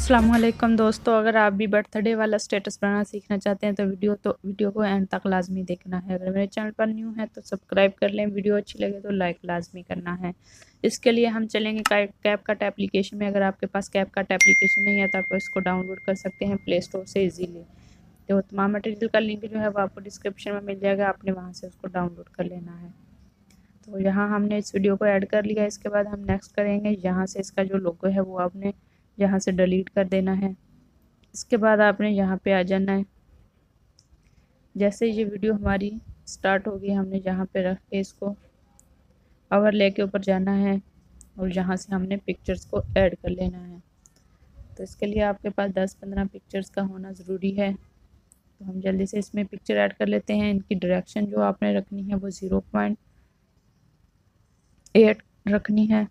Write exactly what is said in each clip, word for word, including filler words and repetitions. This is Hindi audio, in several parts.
अस्सलामुअलैकुम दोस्तों, अगर आप भी बर्थडे वाला स्टेटस बनाना सीखना चाहते हैं तो वीडियो तो वीडियो को एंड तक लाजमी देखना है। अगर मेरे चैनल पर न्यू है तो सब्सक्राइब कर लें, वीडियो अच्छी लगे तो लाइक लाजमी करना है। इसके लिए हम चलेंगे कैपकट एप्लीकेशन में। अगर आपके पास कैपकट एप्लीकेशन नहीं है तो आप इसको डाउनलोड कर सकते हैं प्ले स्टोर से ईजीली। तो तमाम मटेरियल का लिंक जो है वो आपको डिस्क्रिप्शन में मिल जाएगा, आपने वहाँ से उसको डाउनलोड कर लेना है। तो यहाँ हमने इस वीडियो को ऐड कर लिया। इसके बाद हम नेक्स्ट करेंगे, यहाँ से इसका जो लोगो है वो आपने यहाँ से डिलीट कर देना है। इसके बाद आपने यहाँ पे आ जाना है। जैसे ये वीडियो हमारी स्टार्ट होगी, हमने यहाँ पे रख के इसको ओवरले के ऊपर जाना है और यहाँ से हमने पिक्चर्स को ऐड कर लेना है। तो इसके लिए आपके पास दस पंद्रह पिक्चर्स का होना ज़रूरी है। तो हम जल्दी से इसमें पिक्चर ऐड कर लेते हैं। इनकी डायरेक्शन जो आपने रखनी है वो ज़ीरो पॉइंट एट रखनी है।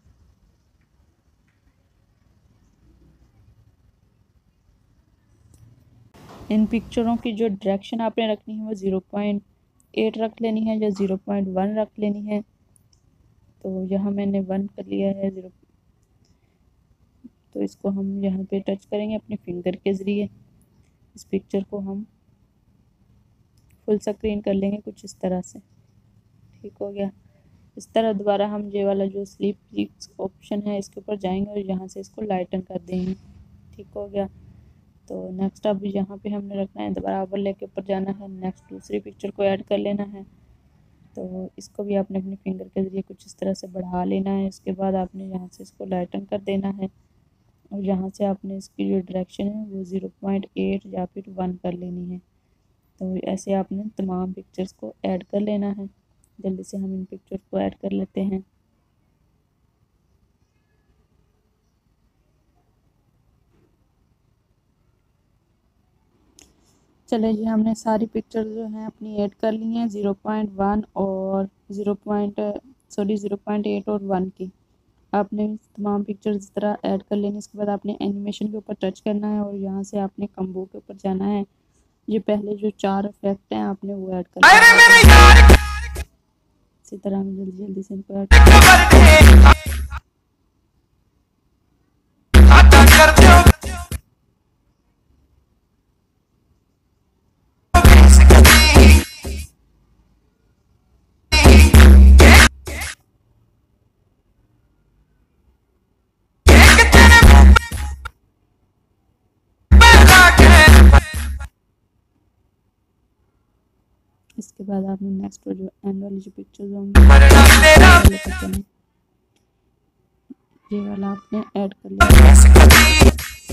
इन पिक्चरों की जो डायरेक्शन आपने रखनी है वो ज़ीरो पॉइंट एट रख लेनी है या ज़ीरो पॉइंट वन रख लेनी है। तो यहाँ मैंने वन कर लिया है ज़ीरो। तो इसको हम यहाँ पे टच करेंगे अपने फिंगर के ज़रिए। इस पिक्चर को हम फुल स्क्रीन कर लेंगे कुछ इस तरह से। ठीक हो गया। इस तरह दोबारा हम ये वाला जो स्लीप ऑप्शन है इसके ऊपर जाएंगे और यहाँ से इसको लाइटन कर देंगे। ठीक हो गया। तो नेक्स्ट अब यहाँ पे हमने रखना है, दोबारा ओवरले के ऊपर जाना है, नेक्स्ट दूसरी पिक्चर को ऐड कर लेना है। तो इसको भी आपने अपने फिंगर के ज़रिए कुछ इस तरह से बढ़ा लेना है। इसके बाद आपने यहाँ से इसको लाइटन कर देना है और यहाँ से आपने इसकी जो डायरेक्शन है वो ज़ीरो पॉइंट एट या फिर वन कर लेनी है। तो ऐसे आपने तमाम पिक्चर्स को ऐड कर लेना है। जल्दी से हम इन पिक्चर को ऐड कर लेते हैं। चले जी, हमने सारी पिक्चर जो हैं अपनी ऐड कर ली हैं, ज़ीरो पॉइंट वन और zero point sorry zero point eight और वन की। आपने तमाम पिक्चर्स इस तरह ऐड कर लेनी। इसके बाद आपने एनिमेशन के ऊपर टच करना है और यहाँ से आपने कम्बो के ऊपर जाना है। ये पहले जो चार इफेक्ट हैं आपने वो ऐड करना है। इसी तरह हम जल्दी जल्दी से इनको ऐड इसके बाद आपने नेक्स्ट जो एंड वाली जो पिक्चर्स होंगी ये वाला आपने ऐड कर लिया।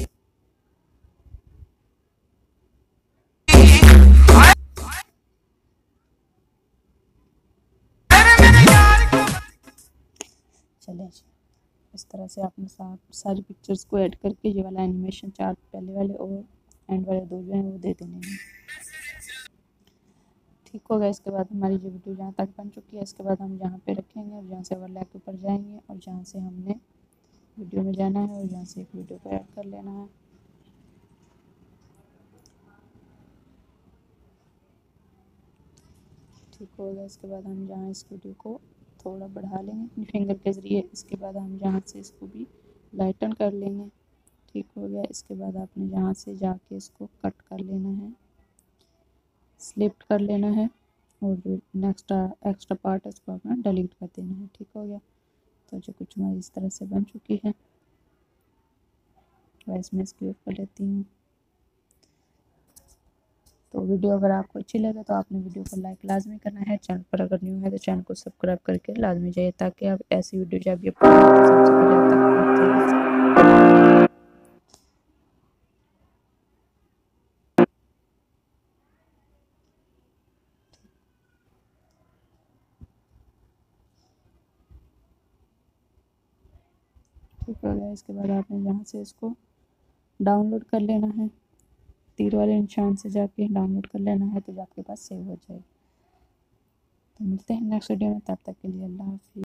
चले इस तरह से आपने सारी पिक्चर्स को ऐड करके ये वाला एनिमेशन चार पहले वाले और एंड वाले दो जो हैं वो दे देने हैं। ठीक हो गया। इसके बाद हमारी जो वीडियो यहाँ तक बन चुकी है, इसके बाद हम यहाँ पे रखेंगे और यहाँ से ओवरले के ऊपर जाएंगे और जहाँ से हमने वीडियो में जाना है और यहाँ से एक वीडियो को ऐड कर लेना है। ठीक हो गया। इसके बाद हम जहाँ इस वीडियो को थोड़ा बढ़ा लेंगे अपनी फिंगर के ज़रिए। इसके बाद हम जहाँ से इसको भी लाइटन कर लेंगे। ठीक हो गया। इसके बाद आपने यहाँ से जाके इसको कट कर लेना है, स्लिप कर लेना है और जो नेक्स्ट एक्स्ट्रा पार्ट है उसको अपना डिलीट कर देना है। ठीक हो गया। तो जो कुछ हमारी इस तरह से बन चुकी है वैसे मैं इसकी कर लेती हूँ। तो वीडियो अगर आपको अच्छी लगे तो आपने वीडियो को लाइक लाजमी करना है। चैनल पर अगर न्यू है तो चैनल को सब्सक्राइब करके लाजमी जाइए ताकि आप ऐसी वीडियो जब ये सबसे पहले आप तक पहुँचे। ठीक हो गया। इसके बाद आपने यहाँ से इसको डाउनलोड कर लेना है, तीर वाले निशान से जाके डाउनलोड कर लेना है तो आपके पास सेव हो जाएगी। तो मिलते हैं नेक्स्ट वीडियो में, तब तक के लिए अल्लाह हाफिज़।